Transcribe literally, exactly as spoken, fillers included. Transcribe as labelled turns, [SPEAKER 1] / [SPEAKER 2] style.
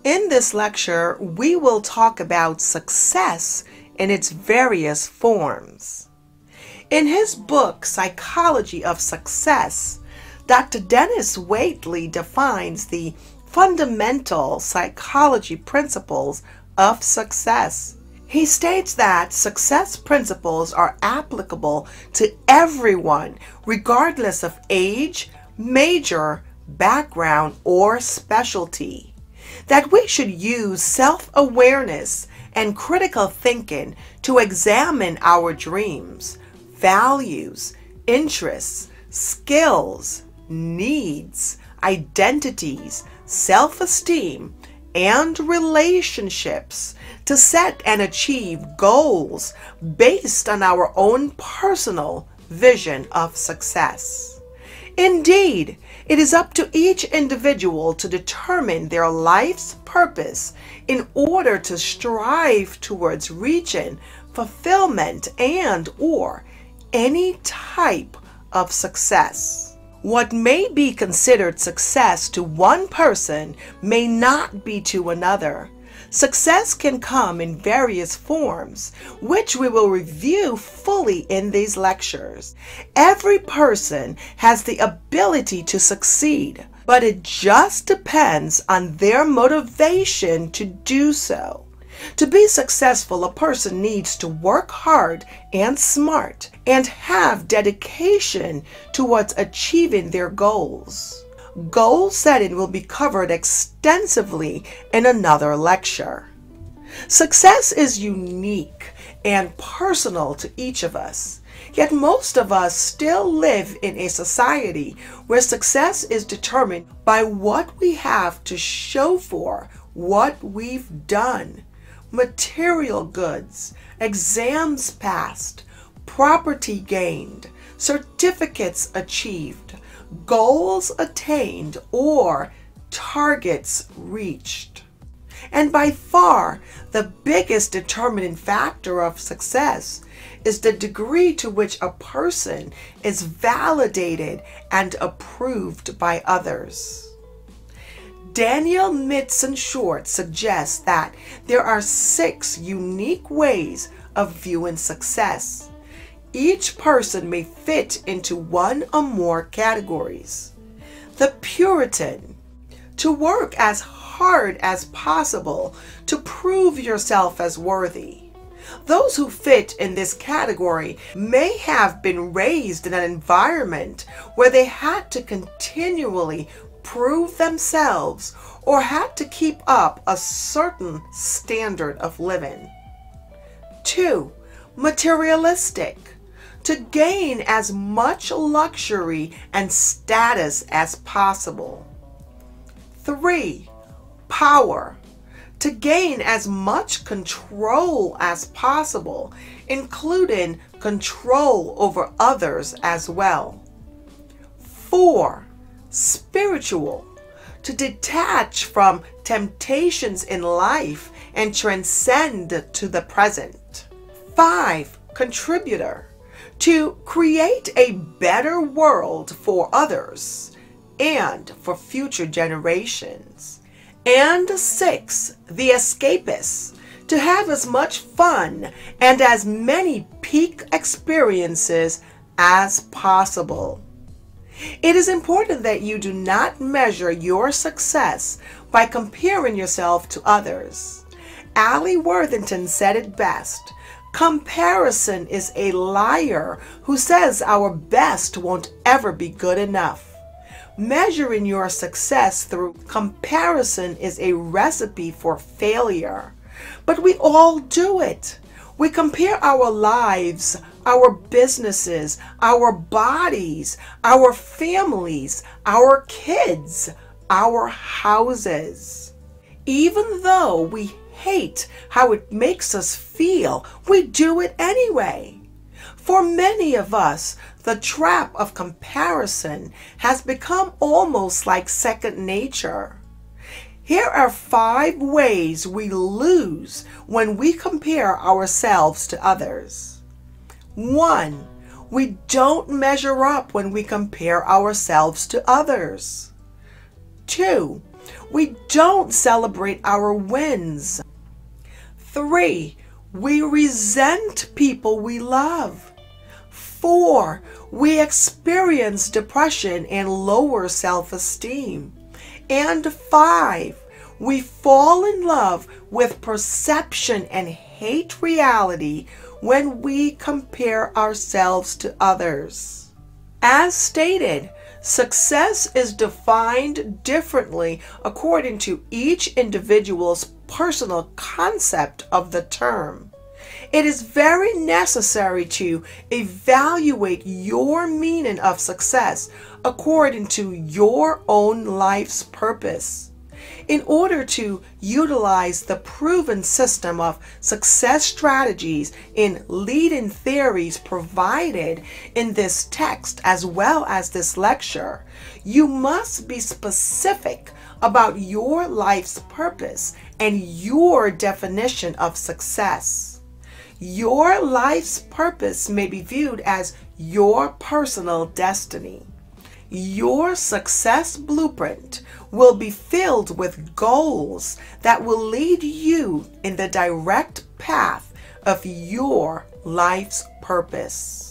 [SPEAKER 1] In this lecture, we will talk about success in its various forms. In his book, Psychology of Success, Doctor Dennis Waitley defines the fundamental psychology principles of success. He states that success principles are applicable to everyone, regardless of age, major, background, or specialty. That we should use self-awareness and critical thinking to examine our dreams, values, interests, skills, needs, identities, self-esteem, and relationships to set and achieve goals based on our own personal vision of success. Indeed, it is up to each individual to determine their life's purpose in order to strive towards reaching fulfillment and or any type of success. What may be considered success to one person may not be to another. Success can come in various forms, which we will review fully in these lectures. Every person has the ability to succeed, but it just depends on their motivation to do so. To be successful, a person needs to work hard and smart and have dedication towards achieving their goals. Goal setting will be covered extensively in another lecture. Success is unique and personal to each of us, yet most of us still live in a society where success is determined by what we have to show for what we've done. Material goods, exams passed, property gained, certificates achieved, goals attained, or targets reached. And by far, the biggest determining factor of success is the degree to which a person is validated and approved by others. Daniel Mitson Short suggests that there are six unique ways of viewing success. Each person may fit into one or more categories. The Puritan, to work as hard as possible to prove yourself as worthy. Those who fit in this category may have been raised in an environment where they had to continually prove themselves or had to keep up a certain standard of living. Two, materialistic, to gain as much luxury and status as possible. Three, power, to gain as much control as possible, including control over others as well. Four, spiritual, to detach from temptations in life and transcend to the present. Five, contributor, to create a better world for others and for future generations. And six, the escapist, to have as much fun and as many peak experiences as possible. It is important that you do not measure your success by comparing yourself to others. Ali Worthington said it best: comparison is a liar who says our best won't ever be good enough. Measuring your success through comparison is a recipe for failure. But we all do it. We compare our lives, our businesses, our bodies, our families, our kids, our houses. Even though we hate how it makes us feel, we do it anyway. For many of us, the trap of comparison has become almost like second nature. Here are five ways we lose when we compare ourselves to others. One, we don't measure up when we compare ourselves to others. Two, We don't celebrate our wins. Three, we resent people we love. Four, we experience depression and lower self-esteem. And five, we fall in love with perception and hate reality when we compare ourselves to others. As stated, success is defined differently according to each individual's personal concept of the term. It is very necessary to evaluate your meaning of success according to your own life's purpose. In order to utilize the proven system of success strategies in leading theories provided in this text as well as this lecture, you must be specific about your life's purpose and your definition of success. Your life's purpose may be viewed as your personal destiny. Your success blueprint will be filled with goals that will lead you in the direct path of your life's purpose.